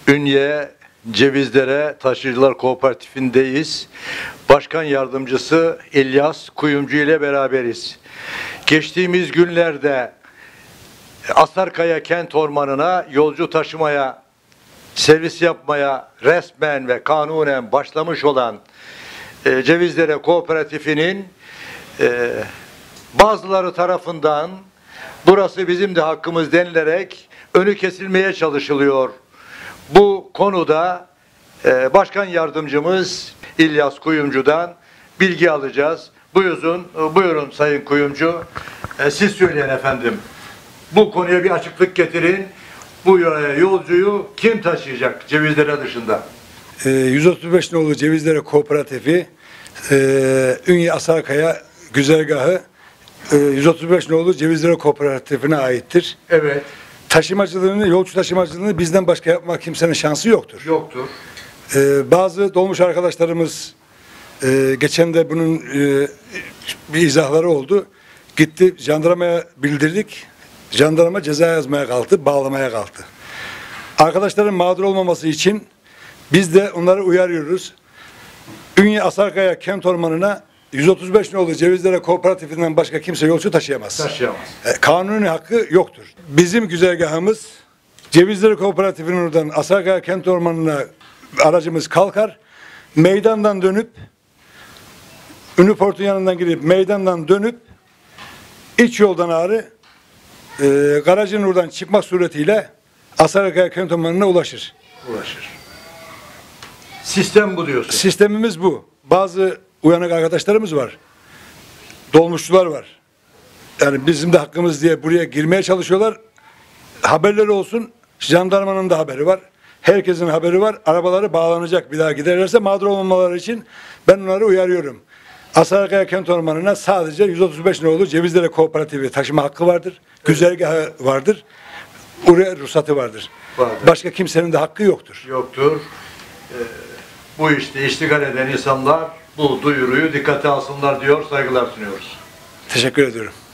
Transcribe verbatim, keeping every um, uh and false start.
Ünye Cevizlere Taşıyıcılar Kooperatifindeyiz. Başkan Yardımcısı İlyas Kuyumcu ile beraberiz. Geçtiğimiz günlerde Asarkaya Kent Ormanı'na yolcu taşımaya, servis yapmaya resmen ve kanunen başlamış olan e, Cevizlere Kooperatifinin e, bazıları tarafından burası bizim de hakkımız denilerek önü kesilmeye çalışılıyor. Bu konuda e, Başkan Yardımcımız İlyas Kuyumcu'dan bilgi alacağız. Buyurun, buyurun Sayın Kuyumcu. E, siz söyleyin efendim. Bu konuya bir açıklık getirin. Bu yolcuyu kim taşıyacak Cevizlere dışında? E, yüz otuz beş nolu Cevizlere Kooperatifi e, Ünye Asarkaya güzergahı e, yüz otuz beş nolu Cevizlere Kooperatifine aittir. Evet. Taşımacılığını, yolcu taşımacılığını bizden başka yapmak kimsenin şansı yoktur. Yoktur. Ee, bazı dolmuş arkadaşlarımız e, geçen de bunun e, bir izahları oldu. Gitti jandarmaya bildirdik. Jandarma ceza yazmaya kalktı, bağlamaya kalktı. Arkadaşların mağdur olmaması için biz de onları uyarıyoruz. Ünye Asarkaya Kent Ormanı'na yüz otuz beş nolu Cevizlere Kooperatifinden başka kimse yolcu taşıyamaz. Taşıyamaz. E, kanuni hakkı yoktur. Bizim güzergahımız Cevizlere Kooperatifinin oradan Asarkaya Kent Ormanı'na aracımız kalkar. Meydandan dönüp Ünlüport'un yanından girip meydandan dönüp iç yoldan ağrı e, garajın oradan çıkmak suretiyle Asarkaya Kent Ormanı'na ulaşır. Ulaşır. Sistem bu diyorsun. Sistemimiz bu. Bazı uyanık arkadaşlarımız var. Dolmuşçular var. Yani bizim de hakkımız diye buraya girmeye çalışıyorlar. Haberleri olsun. Jandarmanın da haberi var. Herkesin haberi var. Arabaları bağlanacak bir daha giderlerse mağdur olmamaları için ben onları uyarıyorum. Asarkaya Kent Ormanı'na sadece yüz otuz beş nolu Cevizlere Kooperatifi taşıma hakkı vardır. Evet. Güzergahı vardır. Oraya ruhsatı vardır. vardır. Başka kimsenin de hakkı yoktur. Yoktur. Ee, bu işte iştigal eden insanlar bu duyuruyu dikkate alsınlar diyor, saygılar sunuyoruz. Teşekkür ediyorum.